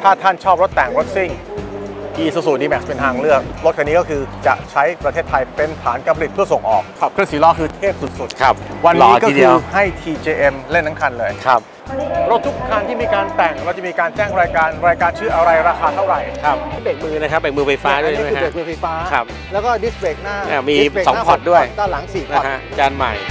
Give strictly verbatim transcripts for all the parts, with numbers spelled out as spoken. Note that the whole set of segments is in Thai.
ถ้าท่านชอบรถแต่งรถซิ่ง Isuzu D-Max เป็นทางเลือกรถคันนี้ก็คือจะใช้ประเทศไทยเป็นฐานการผลิตเพื่อส่งออกขับเครื่องสี่ล้อคือเทพสุดๆครับวันนี้ก็คือให้ ที เจ เอ็ม เล่นทั้งคันเลยครับรถทุกคันที่มีการแต่งเราจะมีการแจ้งรายการรายการชื่ออะไรราคาเท่าไหร่ครับเบรกมือนะครับเบรกมือไฟฟ้าด้วยนะฮะเบรกมือไฟฟ้าครับแล้วก็ดิสเบรกหน้ามีสองพอร์ตด้วยด้านหลังสี่พอร์ตจานใหม่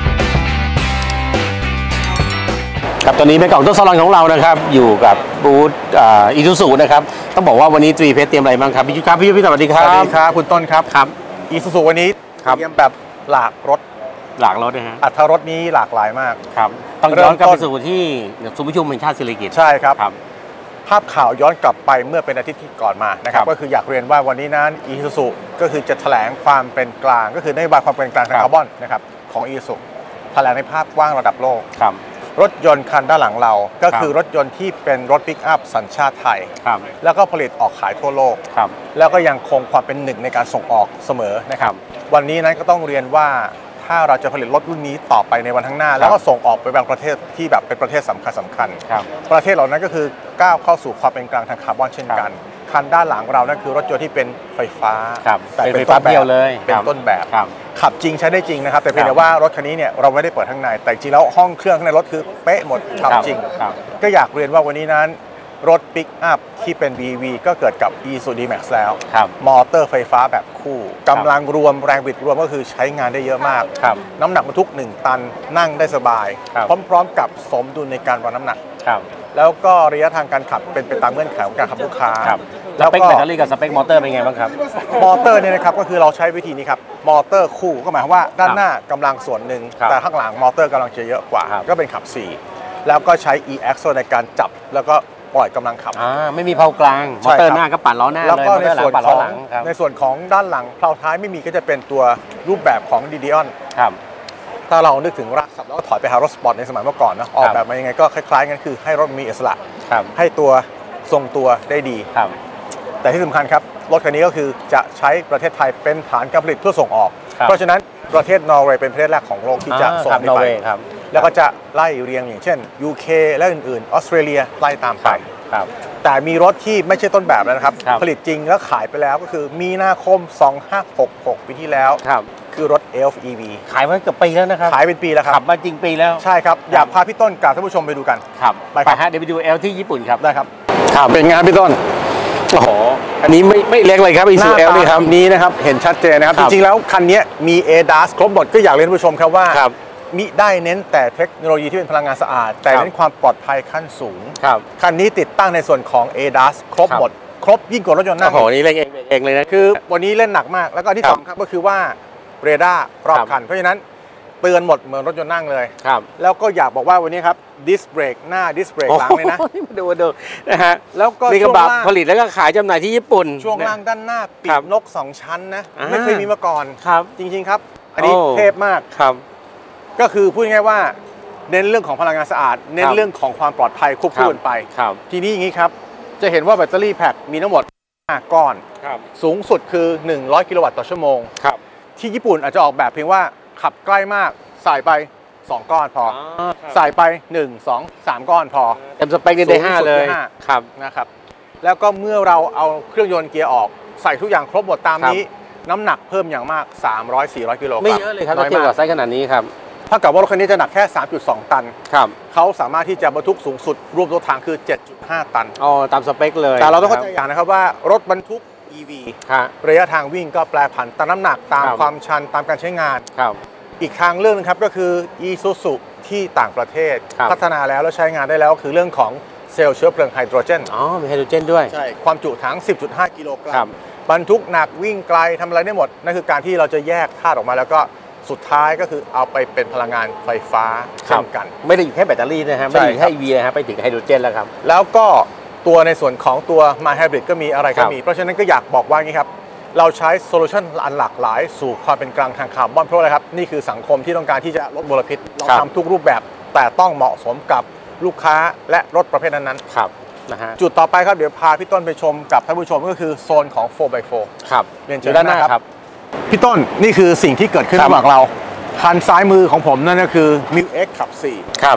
ครับตอนนี้ในกล่องต้นซาลอนของเรานะครับอยู่กับบูธอีซูซูนะครับต้องบอกว่าวันนี้ตรีเพชรเตรียมอะไรบ้างครับพี่ยุทธครับพี่ยุทธสวัสดีครับสวัสดีครับคุณต้นครับครับอีซูซูวันนี้เตรียมแบบหลากรถหลากรถนะฮะอัตรรถนี้หลากหลายมากครับต้องย้อนกลับไปสู่ที่ศูนย์ประชุมแห่งชาติศิริกิติ์ใช่ครับภาพข่าวย้อนกลับไปเมื่อเป็นอาทิตย์ที่ก่อนมานะครับก็คืออยากเรียนว่าวันนี้นั้นอีซูซูก็คือจะแถลงความเป็นกลางก็คือนโยบายความเป็นกลางทางคาร์บอนนะครับของอีซูซูแถลงในภาพกว้างระดับโลกรถยนต์คันด้านหลังเราก็คือรถยนต์ที่เป็นรถปิกอัพสัญชาติไทยแล้วก็ผลิตออกขายทั่วโลกแล้วก็ยังคงความเป็นหนึ่งในการส่งออกเสมอนะครับวันนี้นั้นก็ต้องเรียนว่าถ้าเราจะผลิตรถรุ่นนี้ต่อไปในวันข้างหน้าแล้วก็ส่งออกไปบางประเทศที่แบบเป็นประเทศสำคัญสำคัญประเทศเหล่านั้นก็คือก้าวเข้าสู่ความเป็นกลางทางคาร์บอนเช่นกันคันด้านหลังเรานั่นคือรถยนต์ที่เป็นไฟฟ้าแต่เป็นต้นแบบเลยเป็นต้นแบบขับจริงใช้ได้จริงนะครับแต่เพียงแต่ว่ารถคันนี้เนี่ยเราไม่ได้เปิดข้างในแต่จริงแล้วห้องเครื่องข้างในรถคือเป๊ะหมดขับจริงก็อยากเรียนว่าวันนี้นั้นรถปิกอัพที่เป็น บี วี ก็เกิดกับ Isuzu D-Max แล้วมอเตอร์ไฟฟ้าแบบคู่กำลังรวมแรงบิดรวมก็คือใช้งานได้เยอะมากน้ำหนักบรรทุกหนึ่งตันนั่งได้สบายพร้อมๆกับสมดุลในการวางน้ำหนักแล้วก็ระยะทางการขับเป็นไปตามเงื่อนไขของการขับลูกค้าแล้วสเปคแบตเตอรี่กับสเปคมอเตอร์เป็นไงบ้างครับมอเตอร์เนี่ยนะครับก็คือเราใช้วิธีนี้ครับมอเตอร์คู่ก็หมายความว่าด้านหน้ากำลังส่วนหนึ่งแต่ข้างหลังมอเตอร์กำลังจะเยอะกว่าก็เป็นขับสี่แล้วก็ใช้ e-axle ในการจับแล้วก็ปล่อยกำลังขับอ่าไม่มีเพลากลางมอเตอร์หน้าก็ปั่นล้อหน้าเลยแล้วก็ในส่วนของในส่วนของด้านหลังเพลาท้ายไม่มีก็จะเป็นตัวรูปแบบของ ดี ดี ออนครับถ้าเรานึกถึงรากศัพท์แล้วก็ถอยไปหารถสปอร์ตในสมัยเมื่อก่อนนะออกแบบมายังไงก็คล้ายๆกันคือให้รถมีอิสระให้ตัวทรงตัวได้ดีแต่ที่สำคัญครับรถคันนี้ก็คือจะใช้ประเทศไทยเป็นฐานการผลิตเพื่อส่งออกเพราะฉะนั้นประเทศนอร์เวย์เป็นประเทศแรกของโลกที่จะส่งไปแล้วก็จะไล่เรียงอย่างเช่น ยู เค และอื่นๆออสเตรเลียไล่ตามไปแต่มีรถที่ไม่ใช่ต้นแบบแล้วนะครับผลิตจริงแล้วขายไปแล้วก็คือมีนาคมสองพันห้าร้อยหกสิบหกปีที่แล้วคือรถ เอ เอฟ อี วีขายมาเกือบปีแล้วนะครับขายเป็นปีแล้วครับขับมาจริงปีแล้วใช่ครับอยากพาพี่ต้นกับท่านผู้ชมไปดูกันครับไปฮะเดี๋ยวไปดู L ที่ญี่ปุ่นครับได้ครับครับเป็นงานพี่ต้นโอ้โหอันนี้ไม่ไม่เล็กเลยครับอีซูเอลนี่ครับนี้นะครับเห็นชัดเจนนะครับจริงๆแล้วคันนี้มี เอ ดี เอ เอส ครบหมดก็อยากเรียนผู้ชมครับว่ามิได้เน้นแต่เทคโนโลยีที่เป็นพลังงานสะอาดแต่เน้นความปลอดภัยขั้นสูงคันนี้ติดตั้งในส่วนของ เอ ดี เอ เอส ครบหมดครบยิ่งกว่ารถยนต์นั่งโอ้โหนี่เล่นเองเองเลยนะคือวันนี้เล่นหนักมากแล้วก็ที่สองครับก็คือว่าเรดาร์รอบคันเพราะฉะนั้นเตือนหมดเหมือนรถยนต์นั่งเลยแล้วก็อยากบอกว่าวันนี้ครับดิสเบรกหน้าดิสเบรกหลังเลยนะดูดูนะฮะแล้วก็มีกระบะผลิตแล้วก็ขายจำหน่ายที่ญี่ปุ่นช่วงล่างด้านหน้าปีกนกสองชั้นนะไม่เคยมีมาก่อนจริงๆครับอันนี้เทพมากครับก็คือพูดง่ายๆว่าเน้นเรื่องของพลังงานสะอาดเน้นเรื่องของความปลอดภัยควบคู่กันไปทีนี้อย่างนี้ครับจะเห็นว่าแบตเตอรี่แพ็คมีทั้งหมดห้าก้อนสูงสุดคือหนึ่งร้อยกิโลวัตต์ต่อชั่วโมงที่ญี่ปุ่นอาจจะออกแบบเพียงว่าขับใกล้มากใส่ไปสองก้อนพอใส่ไปหนึ่ง สอง สามก้อนพอเต็มสเปคได้ห้าเลยครับนะครับแล้วก็เมื่อเราเอาเครื่องยนต์เกียร์ออกใส่ทุกอย่างครบหมดตามนี้น้ำหนักเพิ่มอย่างมากสามร้อย สี่ร้อยกิโลกรัมไม่เยอะเลยครับถ้าเทียบกับไซส์ขนาดนี้ครับเท่ากับว่ารถคันนี้จะหนักแค่ สามจุดสอง ตันครับเขาสามารถที่จะบรรทุกสูงสุดรวมตัวถังคือ เจ็ดจุดห้า ตันอ๋อตามสเปคเลยแต่เราต้องเข้าใจอย่างนะครับว่ารถบรรทุก อี วี ระยะทางวิ่งก็แปรผันตามน้ำหนักตามความชันตามการใช้งานอีกทางเรื่องนึงครับก็คือ Isuzu ที่ต่างประเทศพัฒนาแล้วแล้วใช้งานได้แล้วคือเรื่องของเซลล์เชื้อเพลิงไฮโดรเจนอ๋อมีไฮโดรเจนด้วยใช่ความจุถัง สิบจุดห้า กิโลกรัมบรรทุกหนักวิ่งไกลทำอะไรได้หมดนั่นคือการที่เราจะแยกธาตุออกมาแล้วก็สุดท้ายก็คือเอาไปเป็นพลังงานไฟฟ้าเช่นกันไม่ได้อยู่แค่แบตเตอรี่นะฮะไม่ได้อยู่แค่ อี วี นะฮะไปถึงไฮโดรเจนแล้วครับแล้วก็ตัวในส่วนของตัว My Hybrid ก็มีอะไรก็มีเพราะฉะนั้นก็อยากบอกว่างี้ครับเราใช้โซลูชันอันหลากหลายสู่ความเป็นกลางทางคาร์บอนเพราะอะไรครับนี่คือสังคมที่ต้องการที่จะลดมลพิษเราทำทุกรูปแบบแต่ต้องเหมาะสมกับลูกค้าและรถประเภทนั้นๆครับนะฮะจุดต่อไปครับเดี๋ยวพาพี่ต้นไปชมกับท่านผู้ชมก็คือโซนของ โฟร์ บาย โฟร์ครับเรียนเชิญด้านหน้าครับพี่ต้นนี่คือสิ่งที่เกิดขึ้นระหว่างเราคันซ้ายมือของผมนั่นก็คือ มิว เอ็กซ์ ขับสี่ครับ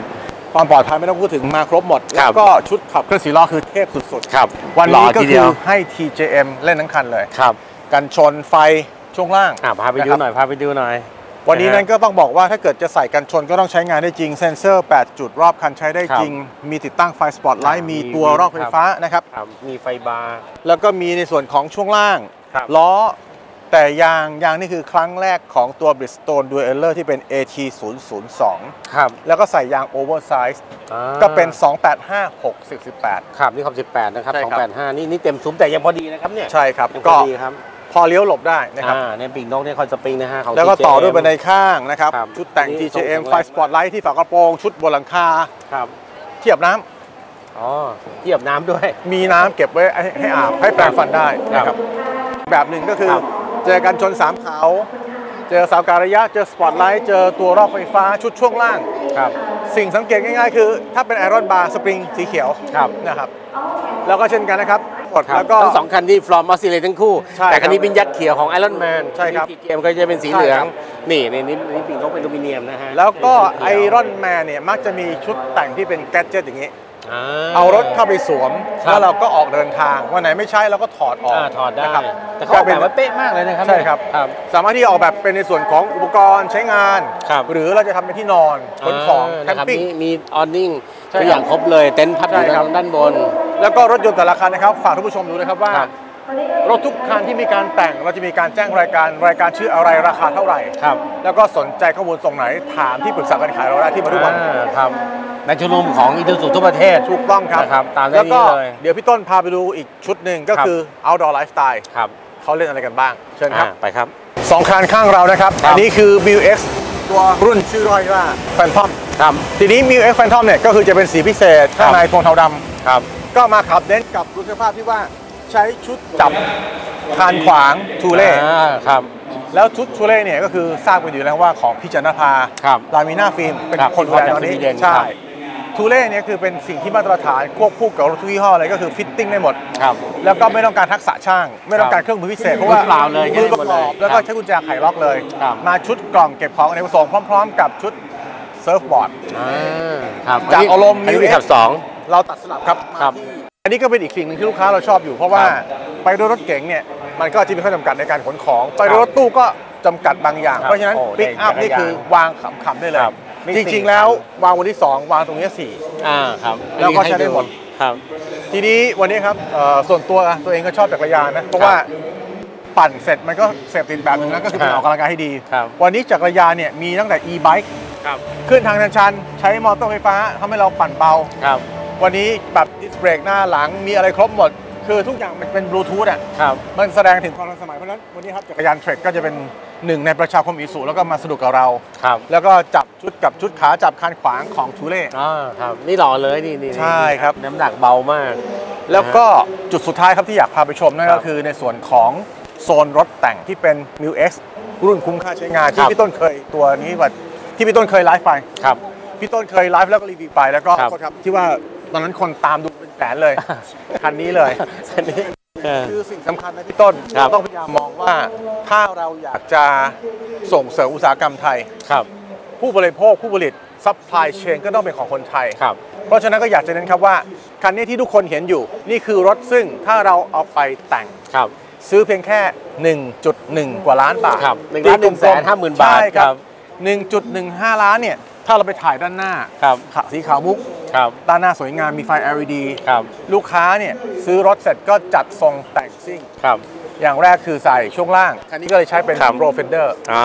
ความปลอดภัยไม่ต้องพูดถึงมาครบหมดแล้วก็ชุดขับเคลื่อนสี่ล้อคือเทพสุดๆครับวันนี้ก็คือให้ ที เจ เอ็ม เล่นทั้งคันเลยครับกันชนไฟช่วงล่างพาไปดูหน่อยพาไปดูหน่อยวันนี้นั้นก็ต้องบอกว่าถ้าเกิดจะใส่กันชนก็ต้องใช้งานได้จริงเซ็นเซอร์แปดจุดรอบคันใช้ได้จริงมีติดตั้งไฟสปอตไลท์มีตัวรอกไฟฟ้านะครับมีไฟบาร์แล้วก็มีในส่วนของช่วงล่างล้อแต่ยางยางนี่คือครั้งแรกของตัว Bridgestone Dueler ที่เป็น เอ ที ศูนย์ ศูนย์ สองครับแล้วก็ใส่ยางโอเวอร์ไซส์ก็เป็น สองแปดห้า หก สิบ สิบแปดครับนี่ขอบสิบแปดนะครับสองแปดห้านี่นี่เต็มซุ้มแต่ยังพอดีนะครับเนี่ยใช่ครับก็ดีครับพอเลี้ยวหลบได้นะครับอ่าเนี่ยปีกนกเนี่ยคอนสปริงนะฮะของแล้วก็ต่อด้วยบันไดข้างนะครับชุดแต่ง ที เจ เอ็ม ไฟสปอตไลท์ที่ฝากระโปรงชุดบนหลังคาครับเทียบน้ำอ๋อเทียบน้ำด้วยมีน้ำเก็บไว้ให้อาบให้แปรงฟันได้นะครับแบบหนึ่งก็คือเจอกันชนสามเขาเจอเสาการะยะเจอสปอตไลท์เจอตัวรอบไฟฟ้าชุดช่วงล่างครับสิ่งสังเกตง่ายๆคือถ้าเป็นไอรอนบาร์สปริงสีเขียวนะครับแล้วก็เช่นกันนะครับแล้วก็ทั้งสองคันที่ฟลอร์มออสซิเลตทั้งคู่แต่คันนี้เป็นยักษ์เขียวของไอรอนแมนใช่ครับที เจ เอ็ม ก็จะเป็นสีเหลืองนี่นี่นี่นี่ปีกนกเป็นอลูมิเนียมนะฮะแล้วก็ไอรอนแมนเนี่ยมักจะมีชุดแต่งที่เป็นแกดเจิตอย่างนี้เอารถเข้าไปสวมแล้วเราก็ออกเดินทางวันไหนไม่ใช่เราก็ถอดออกถอดได้นะครับแต่เขาแบบว่าเป๊ะมากเลยนะครับใช่ครับสามารถที่ออกแบบเป็นในส่วนของอุปกรณ์ใช้งานหรือเราจะทำเป็นที่นอนขนของแคมปิ้งมีออนนิ่งตัวอย่างครบเลยเต็นท์พับอยู่ด้านบนแล้วก็รถยนต์แต่ละคันนะครับฝากท่านผู้ชมดูนะครับว่ารถทุกคันที่มีการแต่งเราจะมีการแจ้งรายการรายการชื่ออะไรราคาเท่าไหร่แล้วก็สนใจข้อมูลตรงไหนถามที่ปรึกษาการขายเราได้ที่มาทุกวันครับในชุมนุมของอีซูซูทั่วประเทศถูกต้องครับครับตามแล้วก็เดี๋ยวพี่ต้นพาไปดูอีกชุดหนึ่งก็คือ outdoor lifestyle ครับเขาเล่นอะไรกันบ้างเชิญครับไปครับสองคันข้างเรานะครับอันนี้คือ มิว เอ็กซ์ ตัวรุ่นชื่อว่า Phantom ครับทีนี้ มิว เอ็กซ์ Phantom เนี่ยก็คือจะเป็นสีพิเศษข้างในโทนเทาดำครับก็มาขับเน้นกับรูปสภาพที่ว่าใช้ชุดจับคานขวางทูเล่ครับแล้วชุดทูเล่เนี่ยก็คือทราบกันอยู่แล้วว่าของพี่จันทภาลามิน่าฟิล์มเป็นคนดูแลตอนนี้ใช่ทูเล่เนี่ยคือเป็นสิ่งที่มาตรฐานควบคู่กับรถทุกยี่ห้อเลยก็คือฟิตติ้งได้หมดแล้วก็ไม่ต้องการทักษะช่างไม่ต้องการเครื่องมือพิเศษเพราะว่ามือประกอบแล้วก็ใช้กุญแจไขล็อกเลยมาชุดกล่องเก็บของในผสมพร้อมๆกับชุดเซิร์ฟบอร์ดจากอารมณ์มิว เอ็กซ์สองเราตัดสลับครับอันนี้ก็เป็นอีกสิ่งหนึ่งที่ลูกค้าเราชอบอยู่เพราะว่าไปด้วยรถเก๋งเนี่ยมันก็จะมีข้อจำกัดในการขนของไปด้วยรถตู้ก็จำกัดบางอย่างเพราะฉะนั้นปิกอัพนี่คือวางขำๆได้เลยจริงๆแล้ววางวันที่สองวางตรงนี้สี่อ่าครับแล้วก็ใช้ได้หมดครับทีนี้วันนี้ครับส่วนตัวตัวเองก็ชอบจักรยานนะเพราะว่าปั่นเสร็จมันก็เสพติดแบบนึงแล้วก็คือเป็นออกกำลังกายให้ดีวันนี้จักรยานเนี่ยมีตั้งแต่ e-bike ขึ้นทางชันๆใช้มอเตอร์ไฟฟ้าทำให้เราปั่นเบาวันนี้แบบดิสเบรกหน้าหลังมีอะไรครบหมดคือทุกอย่างมันเป็นบลูทูธอ่ะมันแสดงถึงความทันสมัยเพราะฉะนั้นวันนี้ครับจักรยานเทรคก็จะเป็นหนึ่งในประชาคมอีซูแล้วก็มาสนุกกับเราแล้วก็จับชุดกับชุดขาจับคานขวางของทูเล่อ่าครับนี่หล่อเลยนี่นี่ใช่ครับน้ำหนักเบามากแล้วก็จุดสุดท้ายครับที่อยากพาไปชมนั่นก็คือในส่วนของโซนรถแต่งที่เป็น มิว เอ็กซ์ รุ่นคุ้มค่าใช้งานที่พี่ต้นเคยตัวนี้ว่าที่พี่ต้นเคยไลฟ์ไปครับพี่ต้นเคยไลฟ์แล้วก็รีวิวไปแล้วก็ครับที่ว่าตอนนั้นคนตามดูเป็นแสนเลยคันนี้เลยคันนี้คือสิ่งสำคัญนะพี่ต้นเราต้องพยายามมองว่าถ้าเราอยากจะส่งเสริมอุตสาหกรรมไทยผู้บริโภคผู้ผลิตซัพพลายเชนก็ต้องเป็นของคนไทยเพราะฉะนั้นก็อยากจะเน้นครับว่าคันนี้ที่ทุกคนเห็นอยู่นี่คือรถซึ่งถ้าเราเอาไปแต่งซื้อเพียงแค่ หนึ่งจุดหนึ่ง กว่าล้านบาทหนึ่งล้านหนึ่งแสนห้าหมื่นบาทครับหนึ่งจุดหนึ่งห้า ล้านเนี่ยถ้าเราไปถ่ายด้านหน้าสีขาวมุกด้านหน้าสวยงามมีไฟ แอล อี ดี ลูกค้าเนี่ยซื้อรถเสร็จก็จัดทรงแต่งซิ่งอย่างแรกคือใส่ช่วงล่างคันนี้ก็เลยใช้เป็น Pro Fender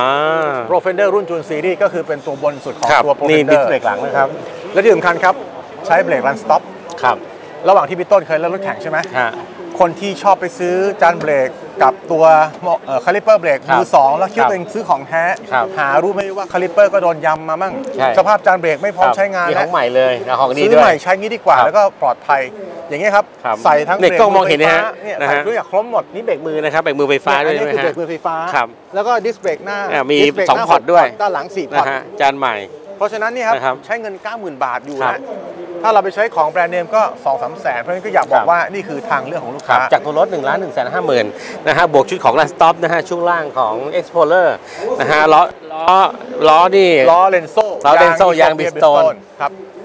Pro Fender รุ่นจูนซีรีส์ก็คือเป็นตัวบนสุดของตัว Pro Fender นี่ดิสเบรกหลังนะครับและที่สำคัญครับใช้เบรก Run Stop ระหว่างที่พี่ต้นเคยเล่นรถแข่งใช่ไหมคนที่ชอบไปซื้อจานเบรกกับตัวคาลิปเปอร์เบรกมือสองแล้วคิดว่าตัวเองซื้อของแท้หารู้ไหมว่าคาลิปเปอร์ก็โดนยำมามั่งสภาพจานเบรกไม่พร้อมใช้งานของใหม่เลยของดีด้วยซื้อใหม่ใช้งี้ดีกว่าแล้วก็ปลอดภัยอย่างเงี้ยครับใส่ทั้งเบรกมือไฟฟ้าเนี่ยใส่ทุกอย่างครบหมดนี่เบรกมือนะครับเบรกมือไฟฟ้าด้วยใช่ไหมฮะเบรกมือไฟฟ้าแล้วก็ดิสเบรกหน้ามีสองพอร์ตด้วยด้านหลังสี่พอร์ตจานใหม่เพราะฉะนั้นนี่ครับใช้เงิน เก้าหมื่น บาทอยู่นะถ้าเราไปใช้ของแบรนด์เนมก็ สองถึงสาม แสนเพราะฉะนั้นก็อยากบอกว่านี่คือทางเลือกของลูกค้าจากตัวรถ หนึ่งล้านหนึ่งแสนห้าหมื่น นะฮะบวกชุดของ Run Stop นะฮะช่วงล่างของ Explorer นะฮะล้อล้อล้อนี่ล้อเลนโซ่ล้อเลนโซ่ยาง Bridgestone ครับ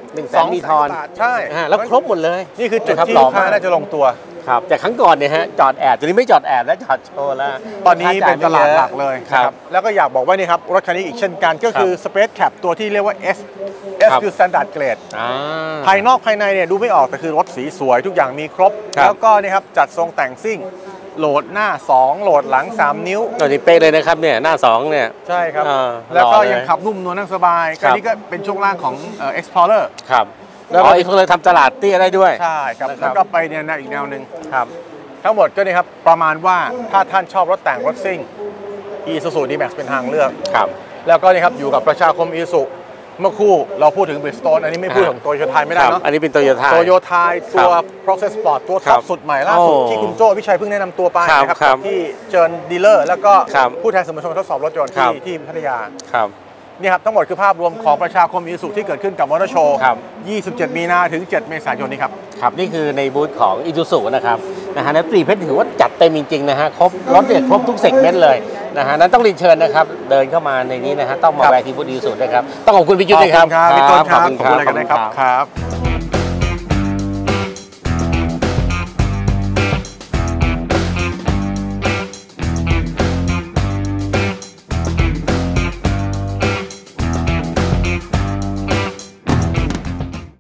หนึ่งแสนมีทอนใช่อ่าแล้วครบหมดเลยนี่คือจุดนะครับที่หล่อลูกค้ามากน่าจะลงตัวครับแต่ครั้งก่อนเนี่ยฮะจอดแอบตัวนี้ไม่จอดแอบแล้วจอดโชว์แล้วตอนนี้เป็นตลาดหลักเลยครับแล้วก็อยากบอกว่านี่ครับรถคันนี้อีกเช่นกันก็คือ Space Cap ตัวที่เรียกว่า S S ครับคือ Standard Grade อ่าภายนอกภายในเนี่ยดูไม่ออกแต่คือรถสีสวยทุกอย่างมีครบครับแล้วก็นี่ครับจัดทรงแต่งซิ่งโหลดหน้าสองโหลดหลังสามนิ้วตัวนี้เป๊ะเลยนะครับเนี่ยหน้าสองเนี่ยใช่ครับอ่าแล้วก็หล่อเลยยังขับนุ่มนวลนั่งสบายครัก็บนี่ก็เป็นช่วงล่างของเอ่อ Explorer ครับแล้แล้ววก็ก็อีกคนเลยทำตลาดเตี้ยได้ด้วยใช่ครับนะครับแล้วก็ไปเนี่ยแนวอีกแนวหนึ่งครับทั้งหมดก็นี่ครับประมาณว่าถ้าท่านชอบรถแต่งรถซิ่ง Isuzu D-Max เป็นทางเลือกครับแล้วก็นี่ครับอยู่กับประชาคม Isuzu เมื่อครู่เราพูดถึง Bridgestone อันนี้ไม่พูดถึงโตโยต้าไม่ได้ครับเนาะอันนี้เป็นโตโยต้าโตโยต้าตัว Process Sport ตัวคท็รัอบ ปสุดใหม่ล่าสุดโอ้ที่คุณโจ้วิชัยเพิ่งแนะนำตัวไปครับนะครับครับที่เชิญดีลเลอร์แล้วก็ครับผู้แทนสมชนทดสอบรถยนต์ครัที่บที่พัทยาครับนี่ครับทั้งหมดคือภาพรวมของประชาคม Isuzu ที่เกิดขึ้นกับมอเตอร์โชว์ครับยี่สิบเจ็ด มีนาถึง เจ็ด เมษายนนี้ครับครับนี่คือในบูธของอีซูซูนะครับนะฮะและตรีเพชรถือว่าจัดเต็มจริงๆนะฮะครบรถเนี่ยครบทุกเซกเมนต์เลยนะฮะนั้นต้องเรียนเชิญนะครับเดินเข้ามาในนี้นะฮะต้องมาครับแวะที่บูธอีซูซูนะครับต้องขอบคุณพี่ยุทธด้วยครับขอบคุณครับพี่ต้นครับขอบคุณขอบคุณอะไรกันนะครับขอบคุณครับ